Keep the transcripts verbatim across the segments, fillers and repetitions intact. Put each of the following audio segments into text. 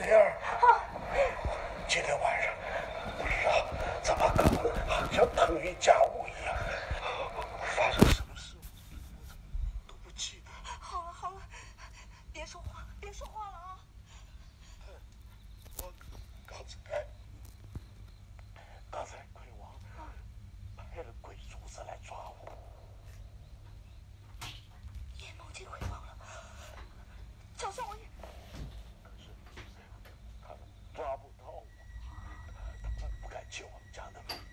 灵儿，今天晚上不知道怎么搞的，好像腾云驾雾一样。发生什么事我都不记得。 好了好了，别说话，别说话了啊！ 我刚才刚才鬼王派了鬼卒子来抓我。 叶某见鬼王了，小少爷。 可是他们抓不到我，他们不敢进我们家的门。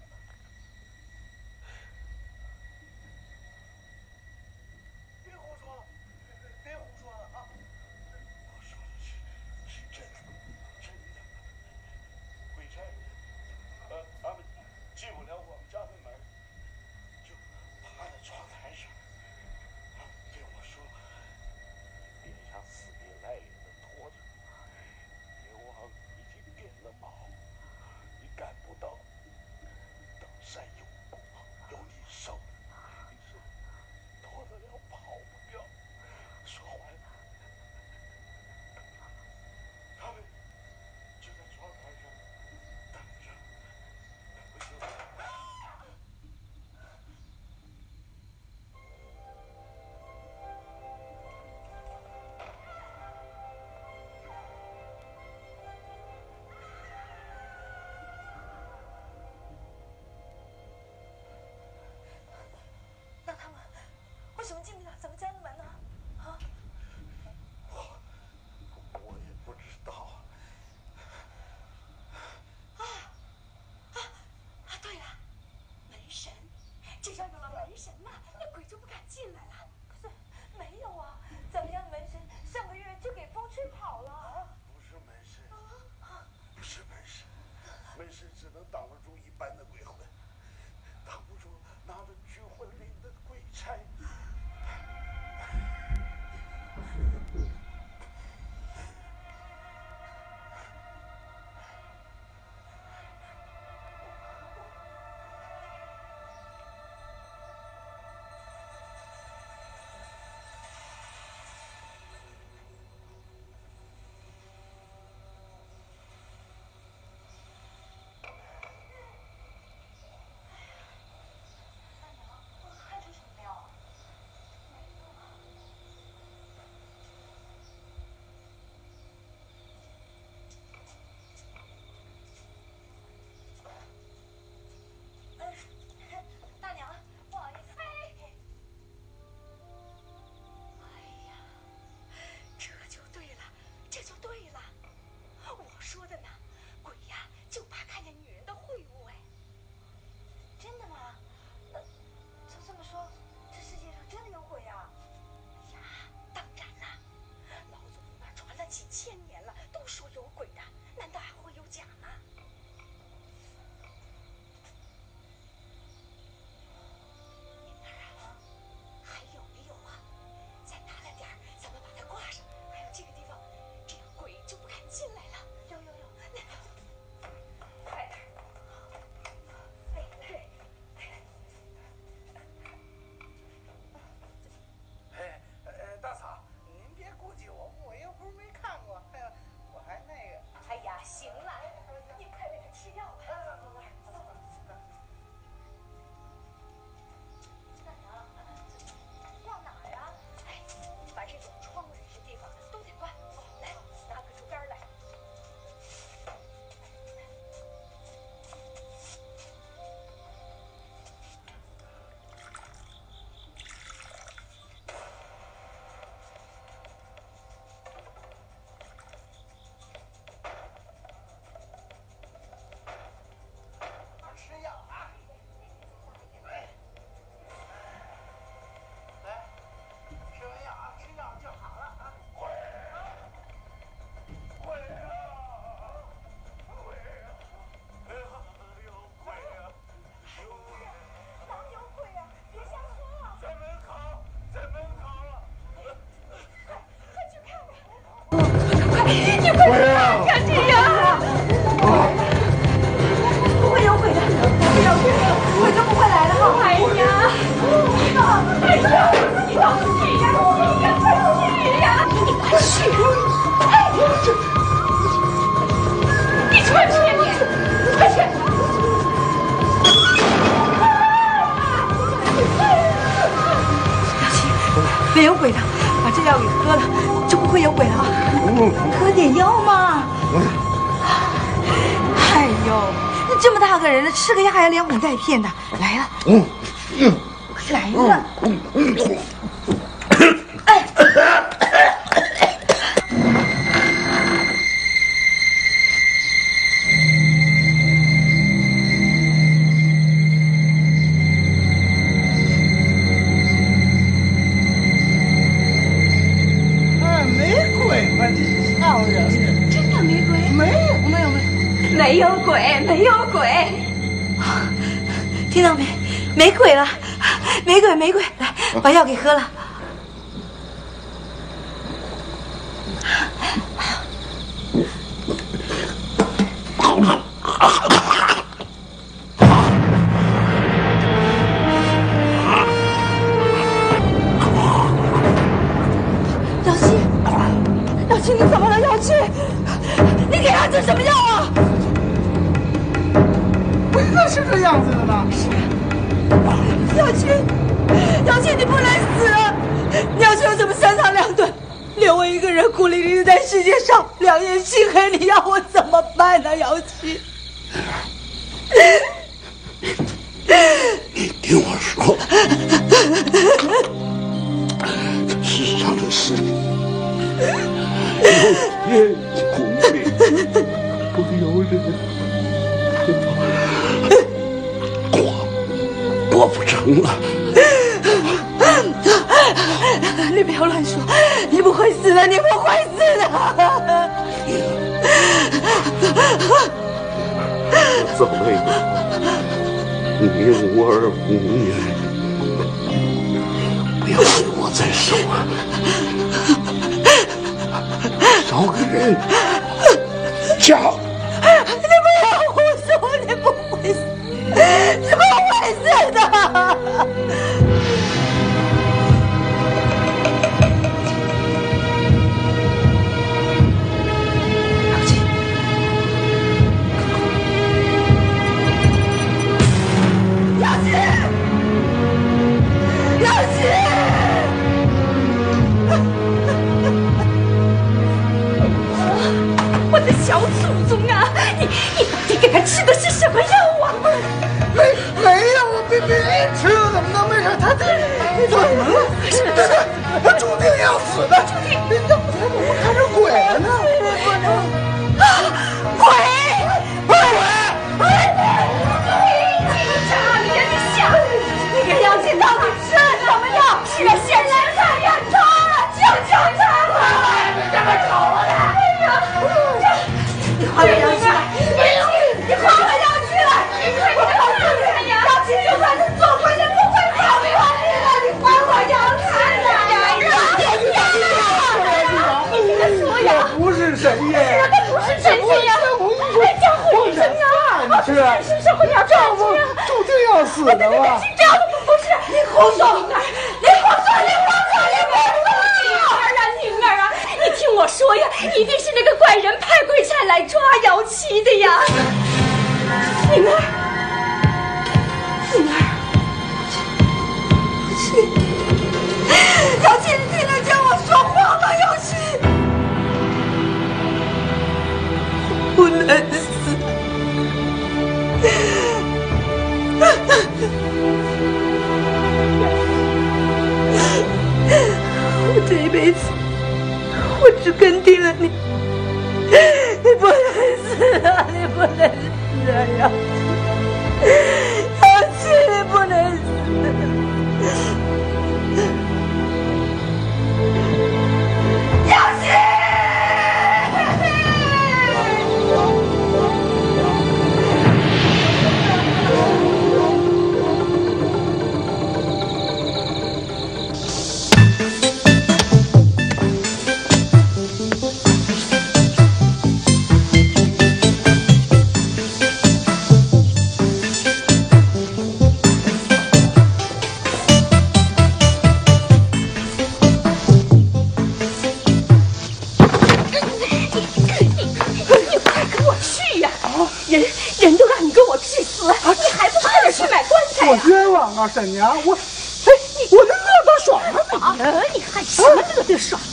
别胡说，别胡说了啊！我说的是是真的，真的。鬼差，呃，他们进不了我们家的门，就趴在窗台上，啊，对我说，脸上死皮赖脸的拖着，阎王已经变了毛，你赶不到，登山有功，有你受的，你是脱得了跑不掉。说完，他们就在窗台上等着，等着我。 那他们为什么进不了咱们家的门呢？啊？ 我我也不知道。 啊啊啊！对了，门神，只要有了门神嘛，那鬼就不敢进来了。可是没有啊，咱们家的门神上个月就给风吹跑了。 不是门神，不是门神，门神只能挡得住一般的鬼魂，挡不住拿着拘魂铃的鬼差。 药给喝了，就不会有鬼了啊！喝点药嘛。哎呦，你这么大个人了，吃个药还要连哄带骗的。来了，嗯嗯，来了。嗯嗯。哎。 没有鬼，没有鬼，听到没？没鬼了，没鬼，没鬼！来，把药给喝了。姚七，姚七，你怎么了？姚七，你给他治什么药啊？ 不应该是这样子的吗？ 是。姚七，姚七，你不能死！你要是有什么三长两短，留我一个人孤零零的在世界上，两眼漆黑，你要我怎么办呢？姚七， 你听我说，这世上的事，有天公平，不由人。过不成了， 你不要乱说，你不会死的，你不会死的。 我走了以后，你无儿无女，留给我再守，找个人嫁。 你不要胡说，你不会死，你不会死的。姚七，姚七，我的小祖宗啊！你你到底给他吃的是什么药啊？ 没没有，我没没吃，怎么能没事？他这怎么了？这这他注定要死的，注定。你怎么才怎么看着鬼了呢？ 不能啊！鬼鬼鬼！你这你跟你想，你给姚七到底吃了什么药？是啊，现在太严重了，救救他吧！ 你这么吵啊！ 哎呀，你还给姚七来！你你还给姚七来！你快给我看看呀！姚七就算是做鬼也不会放过你的，你还我姚七来！你听他说呀！ 不是神仙， 他不是神仙呀！哎，叫狐神呀！ 是是是会要这样子， 注定要死的吧？ 这样不是你胡说！你胡说！你胡说！你胡说！宁儿啊，宁儿啊，你听我说呀，一定是那个怪人派鬼差来抓姚七的呀！宁儿，宁儿，姚七，姚七，你听得见我说话吗？姚七，不能死。我这一辈子，我只跟定了你，你不能死啊！你不能死啊！姚姚七，你不能死！姚七！ 冤枉啊，婶娘！我，哎，我能乐得爽吗？ 啊，你还什么乐得爽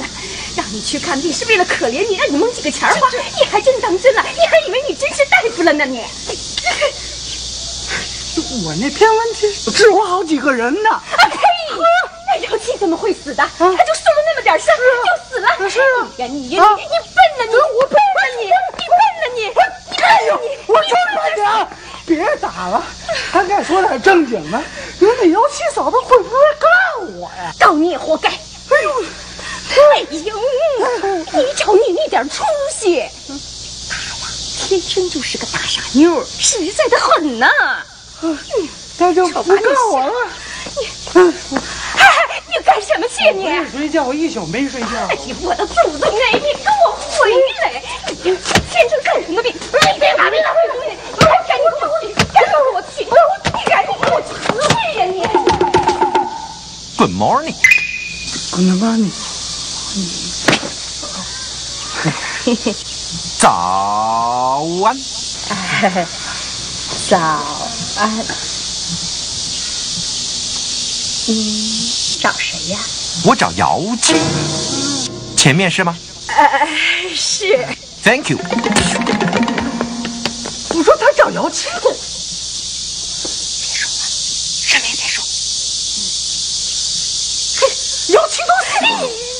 你去看病是为了可怜你，让你蒙几个钱花，你还真当真了？你还以为你真是大夫了呢？你， 我那篇文题治活好几个人呢。啊呸！那姚七怎么会死的？他就受了那么点伤就死了。 是啊， 呀，你呀，你你笨呢你！我笨呢你！你笨呢你！你笨呢你！ 我真笨点，别打了，咱该说点正经的。人家姚七嫂子会不会告我呀？ 告你也活该。哎呦！哎呦，你瞅你那点出息，她呀，天生就是个大傻妞，实在的很呐。 嗯，那就不告我了。 你，嗯，哎，你干什么去你？ 没睡觉，一宿没睡觉。 哎呀，我的祖宗哎！你给我回来！你天生干什么病？你别打，别打！你赶紧给我去，赶紧给我去！你赶紧给我去死会呀你 ！Good morning。Good morning。 早安， 早安。嗯，找谁呀？ 我找姚七。前面是吗？ 呃，是。 Thank you。 你说他找姚七？ 别说了，什么也别说。嘿，姚七都死了。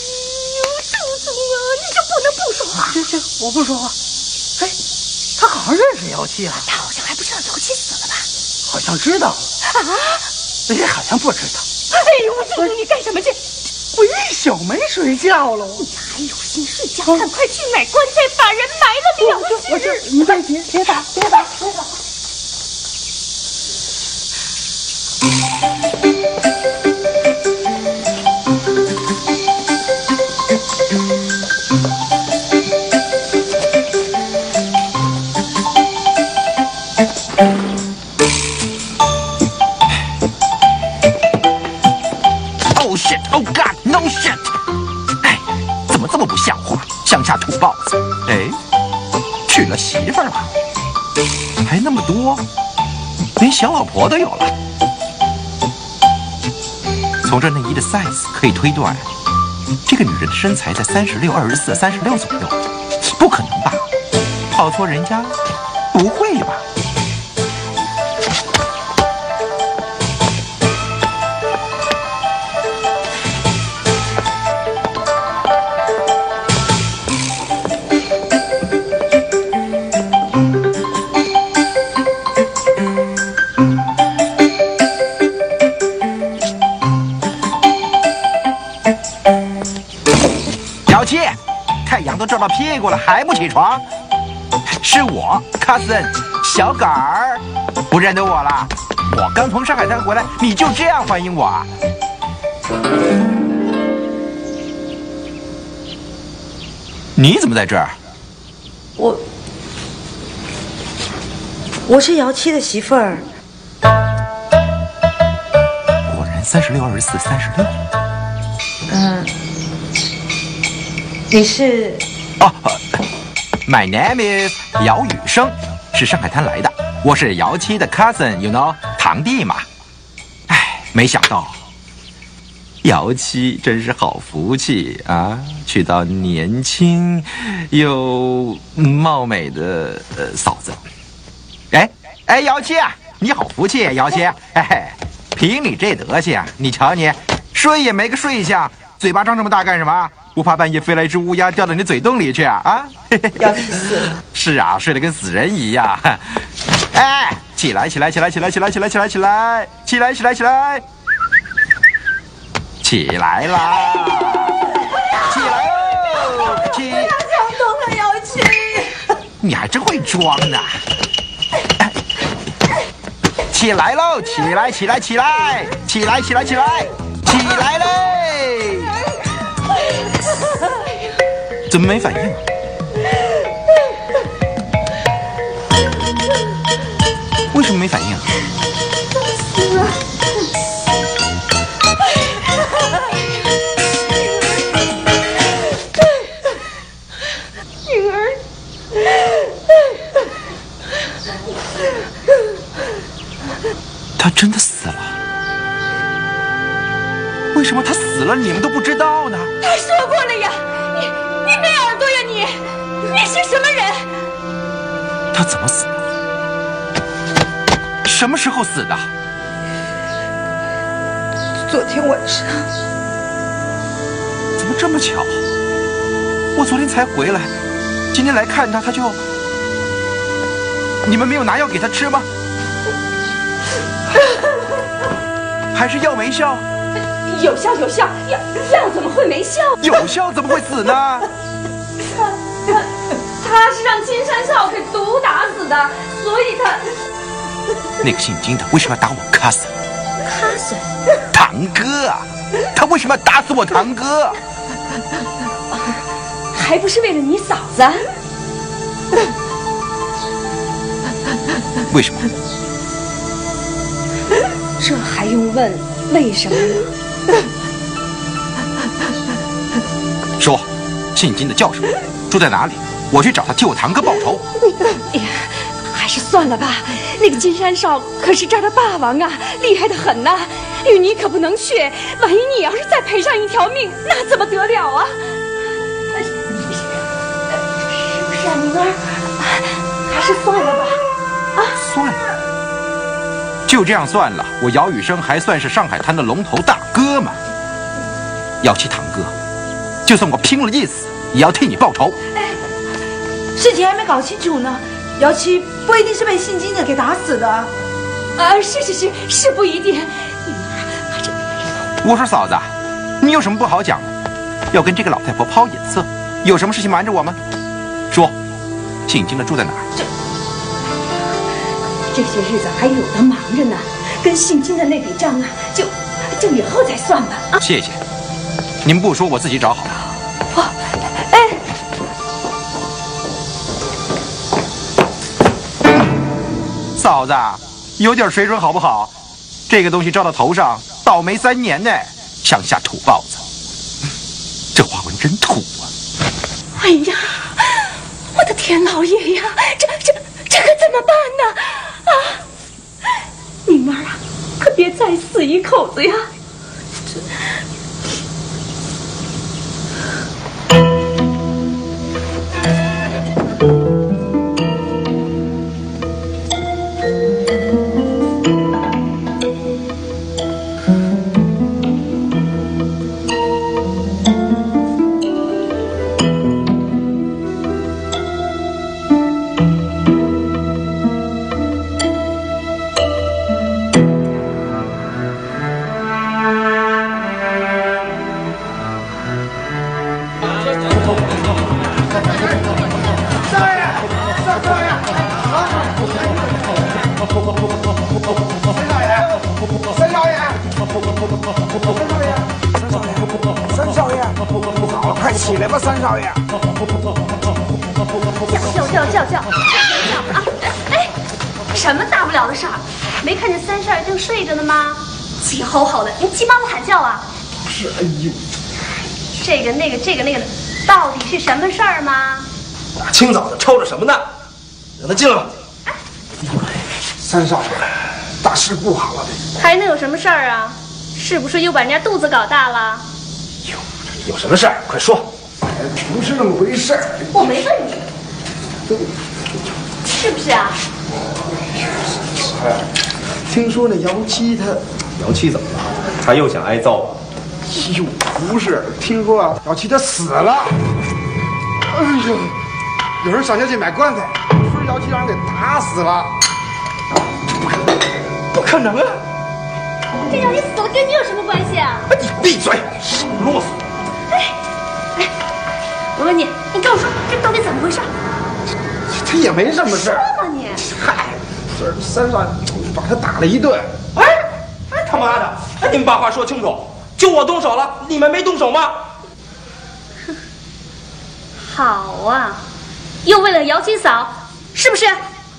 这这，我不说话。哎，他好像认识姚七啊。 他好像还不知道姚七死了吧？ 好像知道了。啊？哎，好像不知道。 哎呦，我祖宗，你干什么去？ 我一宿没睡觉了。 你还有心睡觉？赶快去买棺材，把人埋了了之。 我这，你别别别打，别打，别打。 Oh shit! Oh God! No shit! 哎，怎么这么不像话？乡下土包子！哎，娶了媳妇儿了，还那么多，连小老婆都有了。从这内衣的 size 可以推断，这个女人的身材在三十六、二十四、三十六左右。不可能吧？跑错人家？不会吧？太阳都照到屁股了，还不起床？是我 cousin 小杆儿，不认得我了？我刚从上海滩回来，你就这样欢迎我啊？你怎么在这儿？ 我我是姚七的媳妇儿。 果然三十六、二十四、三十六。 嗯。你是？ 哦、oh, ，My name is 姚雨生，是上海滩来的。我是姚七的 cousin，you know， 堂弟嘛。哎，没想到姚七真是好福气啊，娶到年轻又貌美的呃嫂子。哎哎，姚七啊，你好福气，姚七。哎，凭你这德行，你瞧你，睡也没个睡相，嘴巴张这么大干什么？不怕半夜飞来一只乌鸦掉到你的嘴洞里去啊？啊！ 姚七死了。 是啊，睡得跟死人一样。哎，起来，起来，起来，起来，起来，起来，起来，起来，起来，起来，起来，起来啦！起来喽！起！ 不要想动了，姚七。 你还真会装呢。起来喽！起来，起来，起来，起来，起来，起来，起来嘞！怎么没反应啊？为什么没反应啊？ 死了！女儿， 他真的死了？为什么他死了你们都不知道呢？ 他说过了呀，你。 是什么人？ 他怎么死的？什么时候死的？ 昨天晚上。 怎么这么巧？我昨天才回来，今天来看他，他就……你们没有拿药给他吃吗？还是药没效？ 有效有效，药药怎么会没效？ 有效怎么会死呢？ 他他他是让金山少给毒打死的，所以他那个姓金的为什么要打我 cousin？ cousin 堂哥啊，他为什么要打死我堂哥？ 还不是为了你嫂子？ 为什么？ 这还用问为什么呢？ 说，姓金的叫什么？住在哪里？我去找他，替我堂哥报仇。 哎呀，还是算了吧。那个金山少可是这儿的霸王啊，厉害得很呐。玉妮可不能去，万一你要是再赔上一条命，那怎么得了啊？是不是啊，宁儿？还是算了吧。啊， 算了，就这样算了。我姚雨生还算是上海滩的龙头大哥嘛。姚七堂哥，就算我拼了一死，也要替你报仇。 哎，事情还没搞清楚呢，姚七不一定是被姓金的给打死的。 啊，是是是是不一定。宁儿还真没我说嫂子，你有什么不好讲的？要跟这个老太婆抛眼色，有什么事情瞒着我吗？说，姓金的住在哪儿？ 这这些日子还有的忙着呢，跟姓金的那笔账啊，就就以后再算吧。啊， 谢谢，您不说我自己找好。 哦，哎， 嫂子，有点水准好不好？这个东西照到头上，倒霉三年呢！乡下土包子，这花纹真土啊！ 哎呀，我的天老爷呀，这这这可怎么办呢？啊，宁儿啊，可别再死一口子呀！ 起来吧，三少爷！ 叫叫叫叫叫叫啊！哎，什么大不了的事儿？没看见三少爷正睡着呢吗？急吼吼的，你急忙的喊叫啊！ 不是，哎呦， 这个那个这个那个的，到底是什么事儿吗？ 大清早的吵着什么呢？让他进来吧。 哎呦，三少爷，大事不好了！ 还能有什么事儿啊？是不是又把人家肚子搞大了？ 有有什么事儿？快说。 哎，不是那么回事儿。 我没问你，是不是啊？ 哎，听说那姚七他， 姚七怎么了？他又想挨揍啊？ 哎呦，不是，听说啊，姚七他死了。哎呦，有人上街去买棺材，说姚七让人给打死了。 不可能啊！ 这姚七死了跟你有什么关系啊？ 你闭嘴，少啰嗦！ 哎哎，我问你，你跟我说这到底怎么回事？ 他也没什么事儿。 说嘛你！ 嗨，这三少把他打了一顿。 哎哎他妈的！哎，你们把话说清楚，就我动手了，你们没动手吗？ 好啊，又为了姚七嫂，是不是？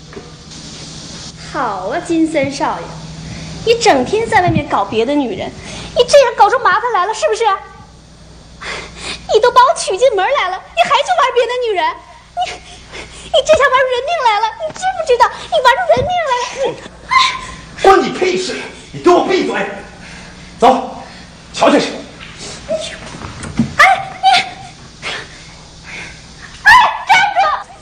好啊，金森少爷，你整天在外面搞别的女人，你这样搞出麻烦来了，是不是？你都把我娶进门来了，你还去玩别的女人？你你这下玩出人命来了，你知不知道？你玩出人命来了！ 关你屁事！你给我闭嘴！走，瞧瞧去。 哎你，哎站住！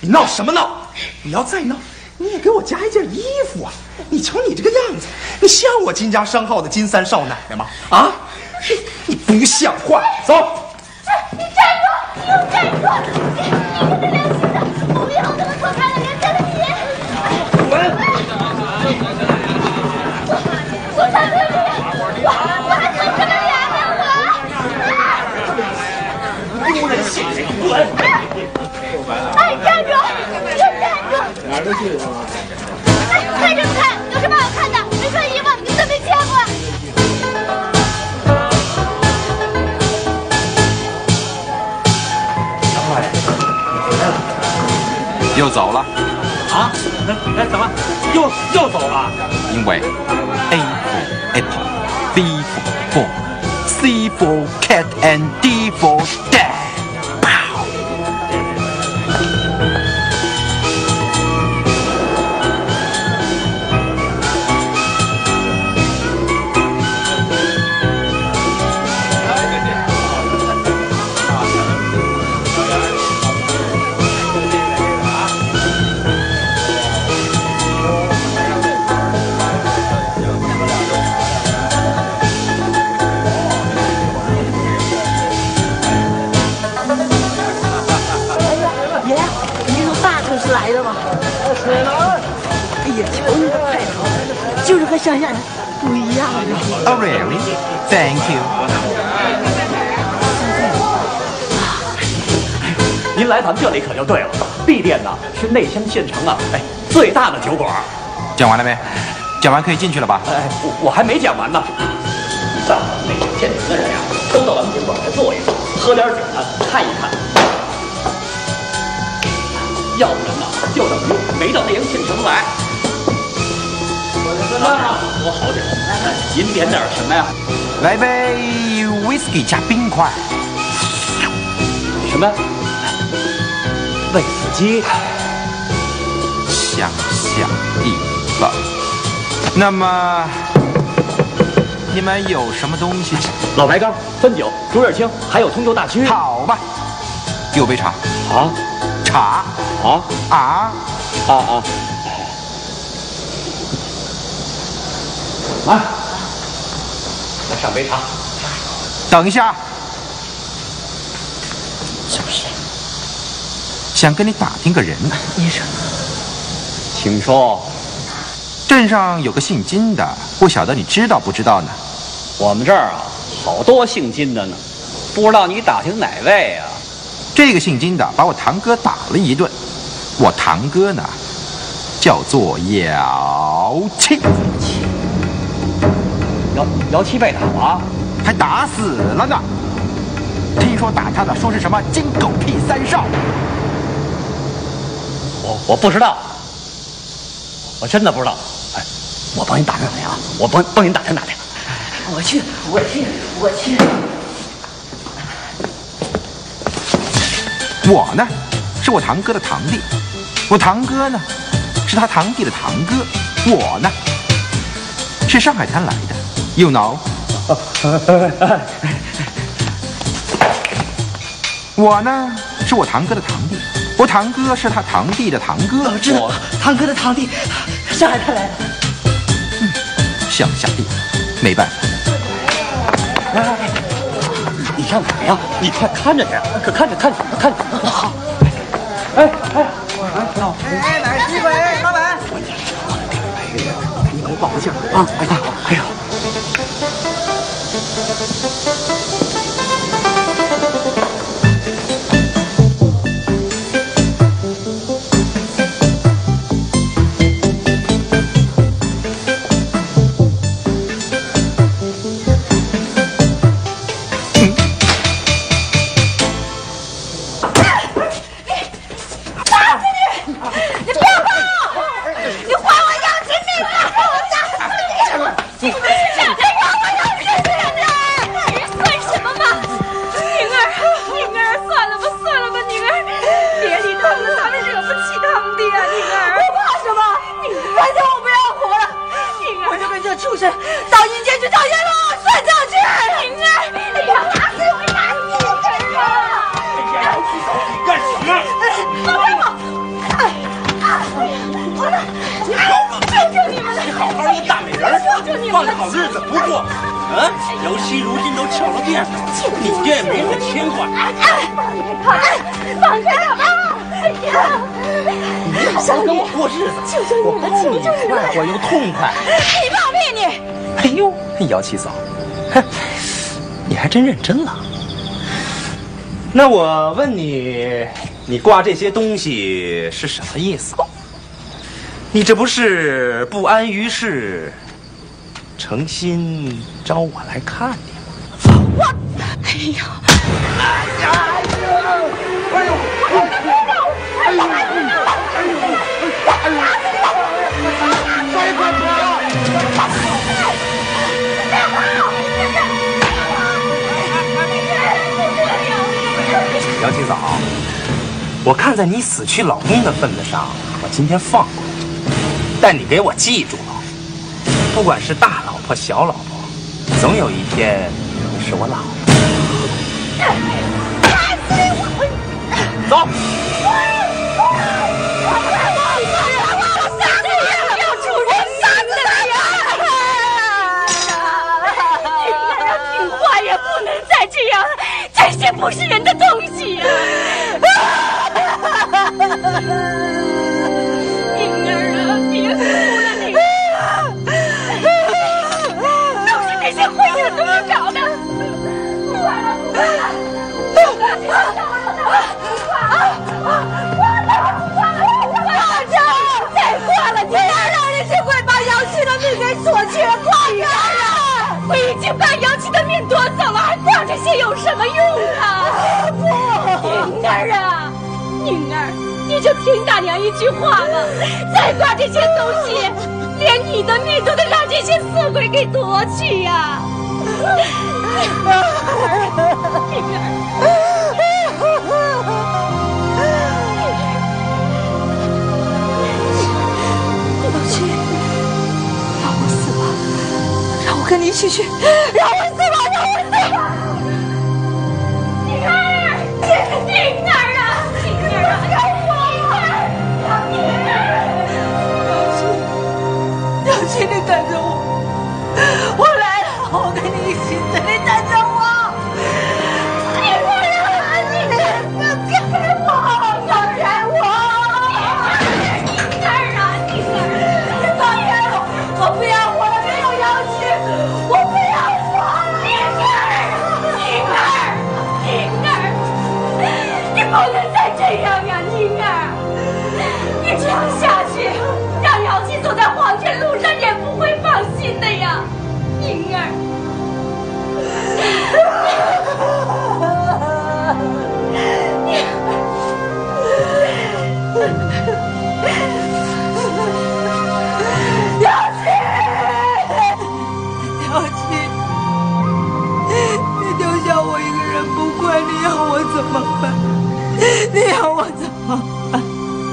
闹什么闹？你要再闹，你也给我加一件衣服啊！你瞧你这个样子，你像我金家商号的金三少奶奶吗？啊，你不像话！走。 你站住！你又站住！你你没良心的！我们以后怎么错开了人家的你？ 滚！ 我才没有这样，我我还真是个娘们！ 不能信这个滚！ 哎，站住！就站住！哪儿都去。哎，看什么看？有什么好看的？没穿衣服，你都没见过。 又走了啊？哎，怎么又又走了？ 因为 A for apple, B for ball, C for cat and D for dad。 来的吧？哎呀，瞧你的派头，就是和乡下人不一样啊。 Oh really? Thank you. 您来咱们这里可就对了，B店呢是内乡县城啊，哎，最大的酒馆。 讲完了没？讲完可以进去了吧？ 哎，我我还没讲完呢。到内乡县城的人呀，都到咱们酒馆来坐一坐，喝点酒呢，看一看。要不然呢，就等于没到内乡县城来。老板，多好酒！您点点什么呀？ 来杯 whisky 加冰块。 什么？威士忌？ 想象力了。那么，你们有什么东西？ 老白干、汾酒、竹叶青，还有通州大曲。 好吧，给我杯茶。 啊， 茶。 啊啊啊啊！啊！来上杯茶。 等一下， 什么事？ 想跟你打听个人。 你说， 请说。 镇上有个姓金的，不晓得你知道不知道呢？ 我们这儿啊，好多姓金的呢，不知道你打听哪位啊？ 这个姓金的把我堂哥打了一顿。我堂哥呢，叫做姚七。 姚姚七被打了， 还打死了呢。听说打他的说是什么金狗屁三少。 我我不知道，我真的不知道。哎，我帮您打听打听啊，我帮帮您打听打听。 我去，我去，我去。 我呢，是我堂哥的堂弟。我堂哥呢，是他堂弟的堂哥。我呢，是上海滩来的 ，you know。我呢，是我堂哥的堂弟。我堂哥是他堂弟的堂哥。 我知道，堂哥的堂弟，上海滩来的。 嗯，乡下地，没办法。 来来来，你上哪呀？你快看着去，可看着看着看着。好。哎哎。 哎，哪机会？老板， 你给我报个信啊！哎呀，哎呀。 你还我杨金命！我打死你！ 换个好日子不过。嗯，尤其如今都翘了辫子，你这也没人牵挂。 哎，放开我吧！哎呀， 你好好跟我过日子，我包你快活又痛快。 你放屁你！ 哎呦，姚七嫂，哼，你还真认真了。那我问你，你挂这些东西是什么意思？你这不是不安于世，诚心招我来看你吗？ 我，哎呦，哎呀，哎呦，哎呦，哎呦，哎呦，少爷快跑呀！ 姚七嫂，我看在你死去老公的份子上，我今天放过你。但你给我记住了，不管是大老婆小老婆，总有一天你是我老婆。走。 也不能再这样，这些不是人的东西呀、啊！宁儿啊，别哭了，宁儿，都是那些灰尘给我搞的。不管了，不管了，不管了，大张，再挂了，你要让人家会把姚七的命给索去了，挂人啊！我已经把姚七的命夺走了，还挂这些有什么用啊？不，宁儿啊，宁儿，你就听大娘一句话吧，再挂这些东西，连你的命都得让这些色鬼给夺去呀、啊！宁儿，宁儿。跟你一起去，让我死吧，让我死吧！宁儿，宁儿啊，宁儿啊，让我，宁儿，姚七，姚七，你等着我，我来了，我跟你一起死，你等着我。宁儿啊，宁儿，放开我，放开我！宁儿啊，宁儿，放开我，我不要活了，没有姚七。我不要活了，宁儿，宁儿，宁儿，你不能再这样呀，宁儿！你这样下去，让姚七走在黄泉路上也不会放心的呀，宁儿。姚七！姚七，你丢下我一个人不管，你要我怎么办？你要我怎么办？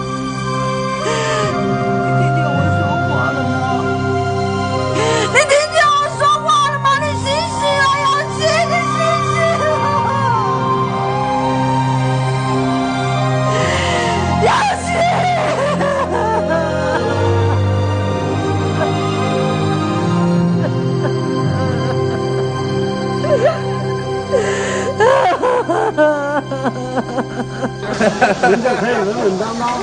你听见我说话了吗？你听见我说话了吗？你醒醒啊，姚七，你醒醒啊！姚七！ 人家可以稳稳当当。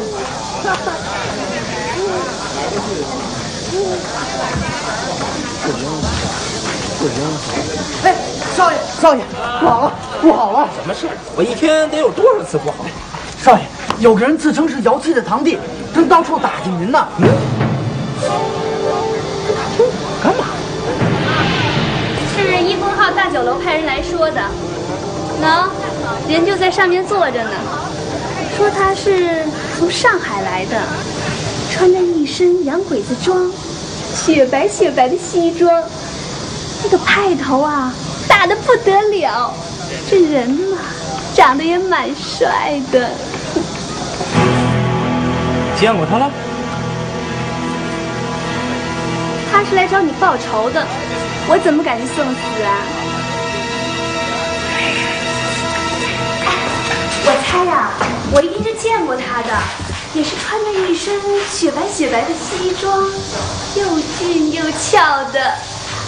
哎，少爷，少爷，不好了，不好了！ 什么事？我一天得有多少次不好？ 少爷，有个人自称是姚七的堂弟，正到处打听您呢。嗯， 干嘛？ 是一峰号大酒楼派人来说的，喏，人就在上面坐着呢。说他是从上海来的，穿着一身洋鬼子装，雪白雪白的西装，那个派头啊，大得不得了。这人嘛，长得也蛮帅的。 见过他了？ 他是来找你报仇的，我怎么敢去送死啊？我猜呀、啊，我一定是见过他的，也是穿着一身雪白雪白的西装，又俊又俏的。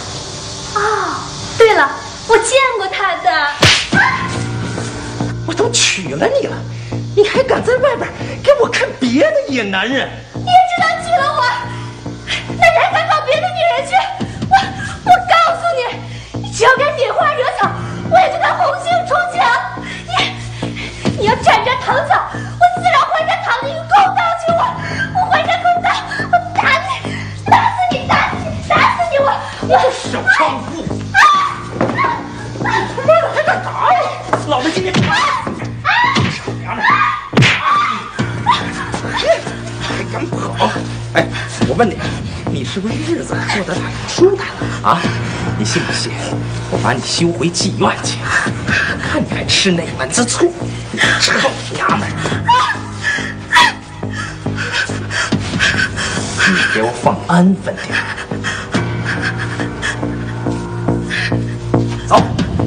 哦，对了，我见过他的。 我都娶了你了，你还敢在外边给我看别的野男人？ 你也知道娶了我，那你还敢搞别的女人去？我我告诉你，你只要敢拈花惹草，我也就敢红杏出墙。你你要站这躺脚，我自然回家讨你一个公道去。我我回家公道，我打你，打死你，打死你，打死你！我我个小娼妇！你他妈的还敢打我！老子今天打死你！臭娘们！还敢跑！哎，我问你，你是不是日子过得挺舒坦了啊？你信不信我把你休回妓院去？看你还吃哪门子醋！臭娘们！你给我放安分点。走。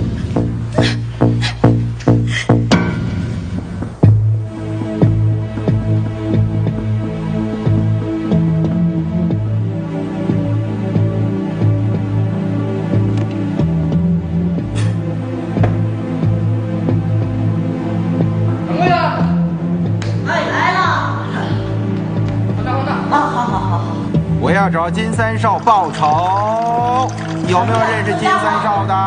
要找金三少报仇，有没有认识金三少的？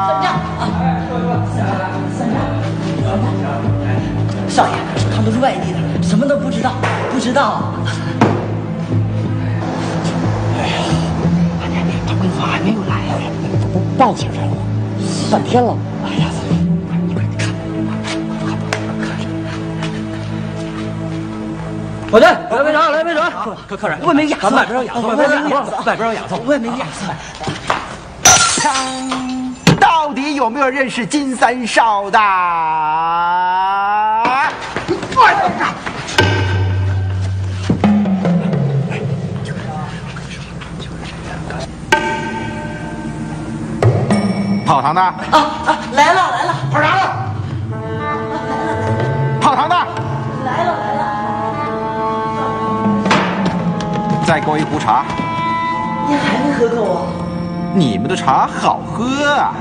少爷，他们都是外地的，什么都不知道，不知道。 哎呀，他为啥还没有来呀？报警来了，半天了。哎呀，你快看，看着。我的，来杯茶，来杯茶。客客人， 外面雅咱外边有雅座，外边有雅座，外边有雅座， 外面有雅座。 到底有没有认识金三少的？泡糖的啊啊，来了来了， 泡糖的，泡糖的， 来了来了。 再给我一壶茶。 您还没喝够啊？ 你们的茶好喝啊！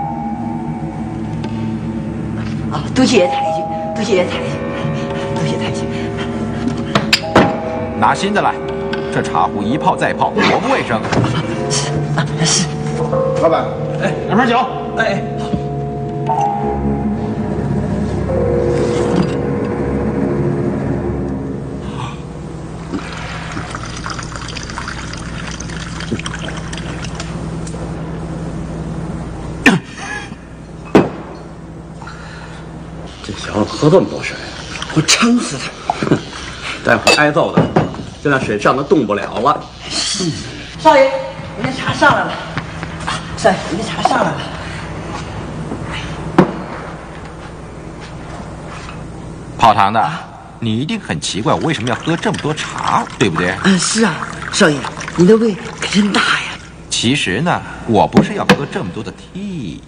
啊，多谢爷抬举，多谢爷抬举，多谢抬举。 拿新的来，这茶壶一泡再泡，多不卫生。 是啊是。 老板， 哎， 两瓶酒。 哎。 这小子喝这么多水， 我撑死他！ 待会儿挨揍的，就那水上都动不了了。 嗯，少爷，您的茶上来了。少爷，您的茶上来了。 泡糖的，你一定很奇怪我为什么要喝这么多茶，对不对？ 嗯，是啊，少爷，您的胃可真大呀。 其实呢，我不是要喝这么多的 tea，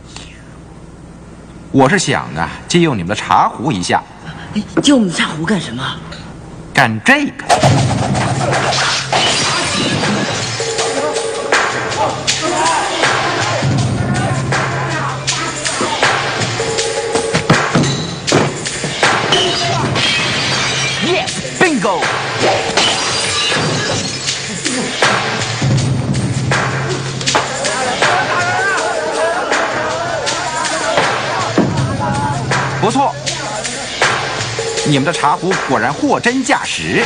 我是想呢，借用你们的茶壶一下。 哎，借我们的茶壶干什么？ 干这个。Yes, bingo！ 不错，你们的茶壶果然货真价实。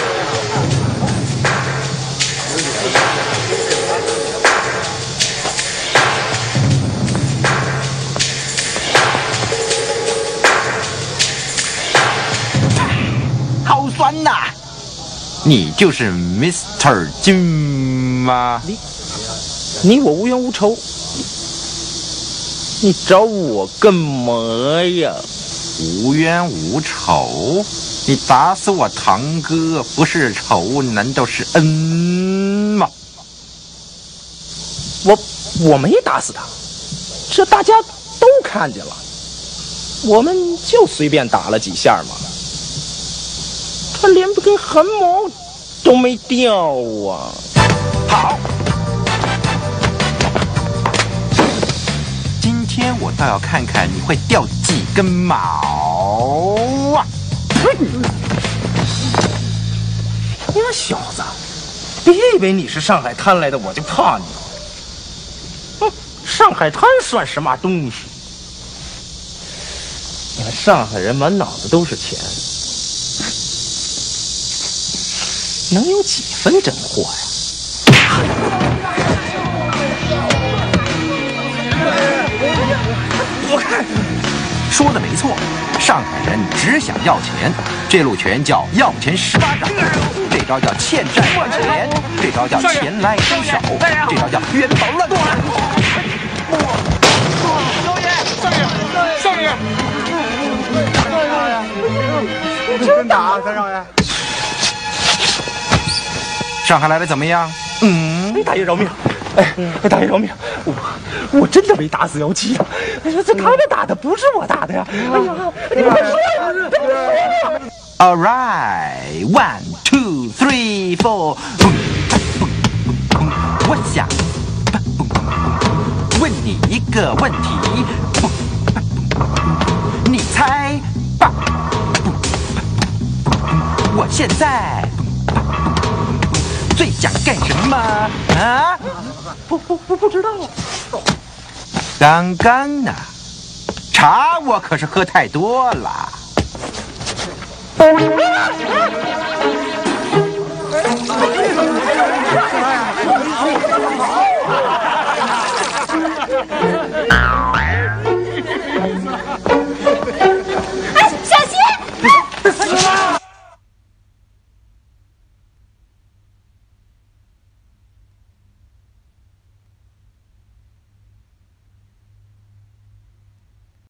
好酸呐！你就是 Mister 金吗？ 你，你我无冤无仇，你找我干嘛呀？ 无冤无仇，你打死我堂哥不是仇，难道是恩吗？ 我我没打死他，这大家都看见了，我们就随便打了几下嘛，他连根汗毛都没掉啊！ 好。 天我倒要看看你会掉几根毛啊！ 你那小子，别以为你是上海滩来的我就怕你。哼，上海滩算什么东西？你们上海人满脑子都是钱，能有几分真货呀？我看说的没错，上海人只想要钱，这路拳叫要钱十八掌，这招叫欠债还钱，这招叫钱来伸手，这招叫元宝乱转。 少爷，少爷，少爷，少爷，真打，三少爷。 上海来的怎么样？ 嗯，大爷饶命！哎，大爷饶命！我我真的没打死姚七呀！这他们打的不是我打的呀！哎呀，你快说呀 ！All right, one, two, three, four。我想问你一个问题，你猜吧？我现在最想干什么啊？ 不不不不知道。 刚刚呢，茶我可是喝太多了。